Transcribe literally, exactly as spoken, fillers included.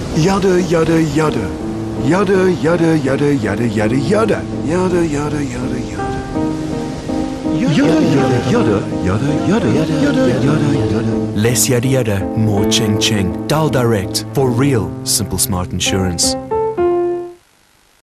Yada yada yada. Yada yada yada yada yada yada. Yada yada yada yada. Yada yada yada yada yada yada yada yada. Less yada yada, more ching ching. Dialdirect, for real simple smart insurance.